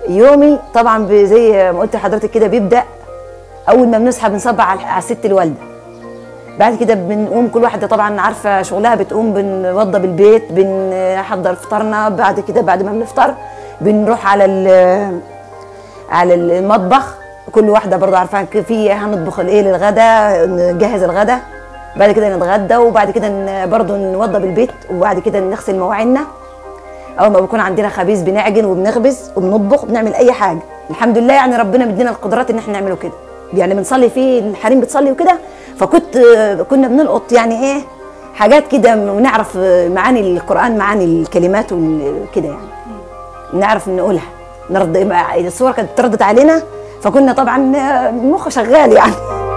يومي طبعا زي ما قلت لحضرتك كده بيبدا اول ما بنصحى بنصبح على الست الوالده. بعد كده بنقوم كل واحده طبعا عارفه شغلها، بتقوم بنوضب البيت، بنحضر فطارنا. بعد كده بعد ما بنفطر بنروح على المطبخ، كل واحده برضه عارفه في هنطبخ ايه للغدا، نجهز الغدا. بعد كده نتغدى، وبعد كده برضه نوضب البيت، وبعد كده نغسل مواعيننا. اول ما بيكون عندنا خبيز بنعجن وبنخبز وبنطبخ وبنعمل اي حاجه. الحمد لله يعني ربنا مدينا القدرات ان احنا نعمله كده. يعني بنصلي فيه، الحريم بتصلي وكده، كنا بنلقط يعني ايه حاجات كده، ونعرف معاني القرآن، معاني الكلمات وكده، يعني نعرف نقولها، نرد الصور كانت تردد علينا، فكنا طبعا المخ شغال يعني.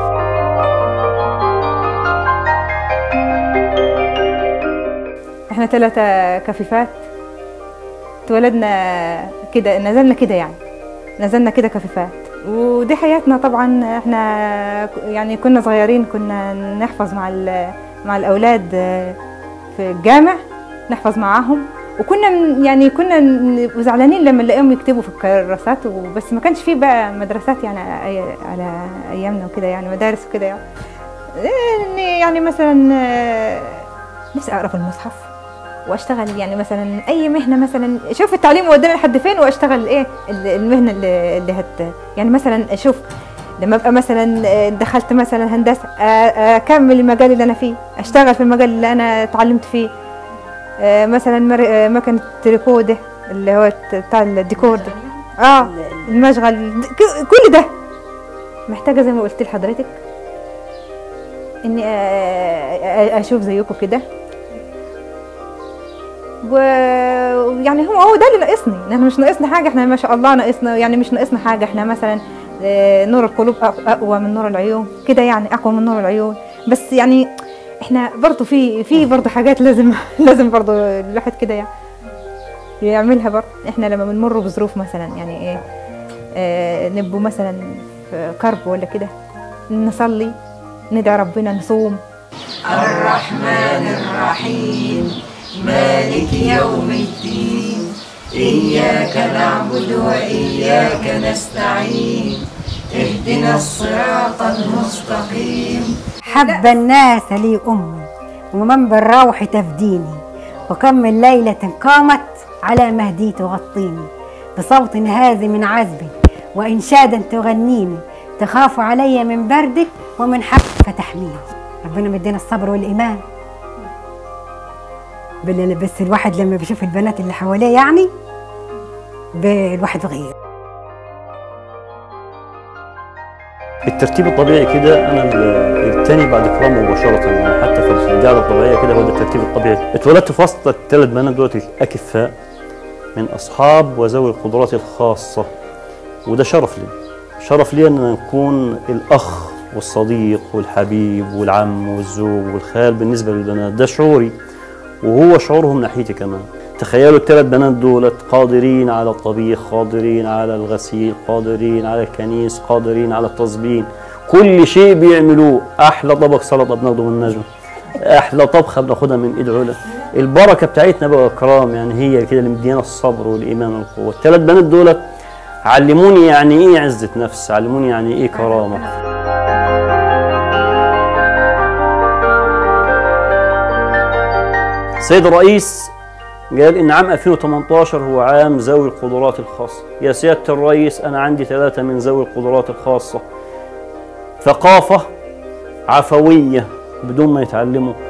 احنا 3 كفيفات اتولدنا كده، نزلنا كده يعني، نزلنا كده كفيفات، ودي حياتنا. طبعا احنا يعني كنا صغيرين، كنا نحفظ مع الاولاد في الجامع، نحفظ معاهم، وكنا يعني كنا زعلانين لما نلاقيهم يكتبوا في الكراسات وبس. ما كانش فيه بقى مدرسات يعني على ايامنا وكده، يعني مدارس وكده يعني مثلا نفسي اقرا في المصحف واشتغل يعني مثلا اي مهنه، مثلا اشوف التعليم وداني لحد فين واشتغل ايه المهنه اللي يعني مثلا اشوف لما ابقى مثلا دخلت مثلا هندسه اكمل المجال اللي انا فيه، اشتغل في المجال اللي انا اتعلمت فيه. مثلا مكنه التريكو ده اللي هو بتاع الديكور ده، المشغل، كل ده محتاجه زي ما قلت لحضرتك اني اشوف زيكم كده. ويعني هو ده اللي ناقصني، احنا مش ناقصنا حاجه، احنا ما شاء الله ناقصنا يعني مش ناقصنا حاجه. احنا مثلا نور القلوب اقوى من نور العيون كده، يعني اقوى من نور العيون، بس يعني احنا برضه في برضه حاجات لازم برضه الواحد كده يعني يعملها برضه. احنا لما بنمر بظروف مثلا يعني ايه نبقوا مثلا في كرب ولا كده، نصلي، ندعي ربنا، نصوم. الرحمن الرحيم مالك يوم الدين إياك نعبد وإياك نستعين اهدنا الصراط المستقيم. حب الناس لي أمي ومن بالروح تفديني، وكم من ليلة قامت على مهدي تغطيني، بصوت هازم عذب وإنشادا تغنيني، تخاف علي من بردك ومن حرك فتحميني. ربنا مدينا الصبر والإيمان. بس الواحد لما بيشوف البنات اللي حواليه يعني الواحد غير. الترتيب الطبيعي كده انا الثاني بعد كرام مباشره، يعني حتى في القاعده الطبيعيه كده هو ده الترتيب الطبيعي. اتولدت في وسط ال3 بنات دول الاكفاء من اصحاب وذوي القدرات الخاصه، وده شرف لي، شرف لي ان نكون الاخ والصديق والحبيب والعم والزوج والخال بالنسبه للبنات. ده شعوري وهو شعورهم ناحيتي كمان. تخيلوا ال3 بنات دولت قادرين على الطبيخ، قادرين على الغسيل، قادرين على الكنيس، قادرين على التصبين، كل شيء بيعملوه. احلى طبق سلطه بناخده من نجوى، احلى طبخه بناخدها من ايد علا. البركه بتاعتنا بقى اكرام، يعني هي كده اللي مدينا الصبر والايمان والقوه. ال3 بنات دولت علموني يعني ايه عزه نفس، علموني يعني ايه كرامه. السيد الرئيس قال إن عام 2018 هو عام ذوي القدرات الخاصة. يا سيادة الرئيس أنا عندي 3 من ذوي القدرات الخاصة، ثقافة عفوية بدون ما يتعلموا،